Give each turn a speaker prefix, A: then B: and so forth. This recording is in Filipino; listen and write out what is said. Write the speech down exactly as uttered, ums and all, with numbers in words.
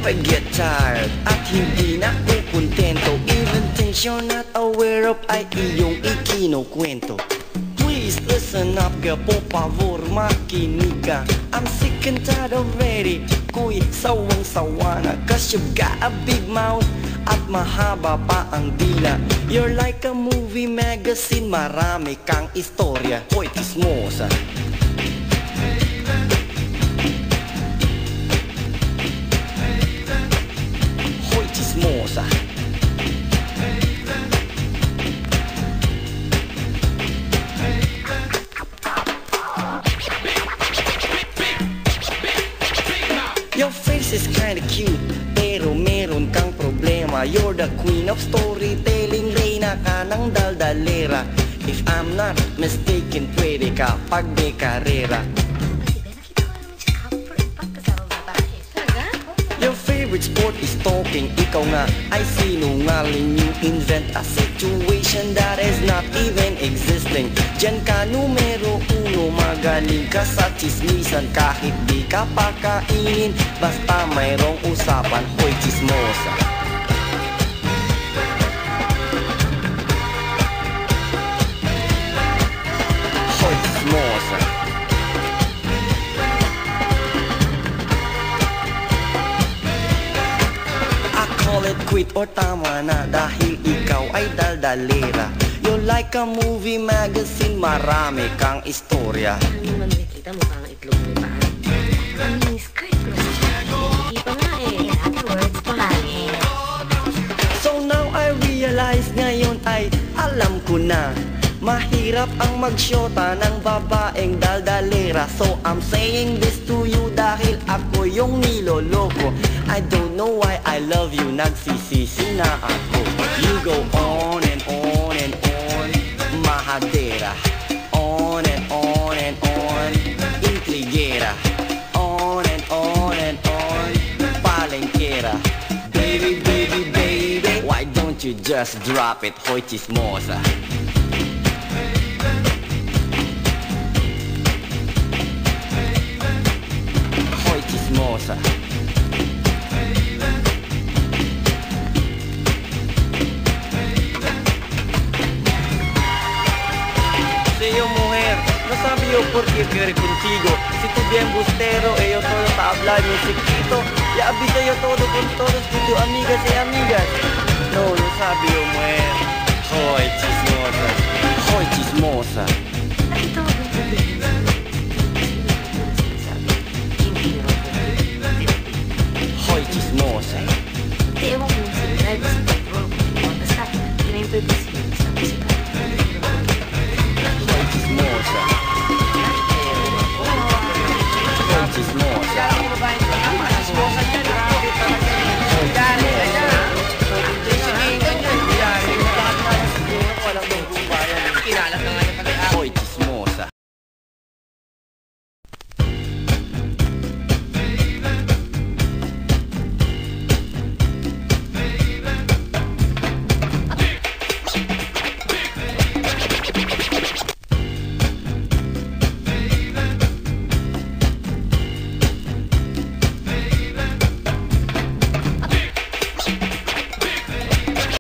A: I get tired at hindi na kukontento, even things you're not aware of ay iyong ikinukwento. Please listen up, girl, por favor, makinig ka. I'm sick and tired already, kuy, sawang-sawa na. Cause you've got a big mouth at mahaba pa ang dila. You're like a movie magazine, marami kang istorya. Hoy, Tsismosa. Hoy, Tsismosa. Your face is kinda cute, pero meron kang problema. You're the queen of storytelling, reyna ka ng daldalera. If I'm not mistaken, pwede ka pag may karera. Your favorite sport is talking, ikaw nga ay sinungaling. You invent a situation that is not even existing. Diyan ka numero uno, magaling ka sa chismisan. Kahit di ka pakainin, basta mayroong usapan. Hoy, Tsismosa. Hoy, Tsismosa. I call it quit or tama na, dahil ikaw ay daldalera. You're like a movie magazine, marami kang istorya.
B: Ano naman nakikita mo parang itlog mo pa? Ang miniskirt ko. Hindi pa nga eh. Afterwards, pangangin.
A: So now I realize, ngayon ay alam ko na, mahirap ang magsyota ng babaeng daldalera. So I'm saying this to you dahil ako yung niloloko. I don't know why I love you, nagsisisi na ako. You go on and on and on, mahadera. On and on and on, intriguera. On and on and on, palengkera. Baby, baby, baby, why don't you just drop it? Hoy, Tsismosa. Hoy, Tsismosa. Yo, mujer, no sabe yo por qué quiere contigo. Si tú bien bustero, ellos todo te habla musiquito. Ya habita yo todo con todos, con tus amigas y amigas.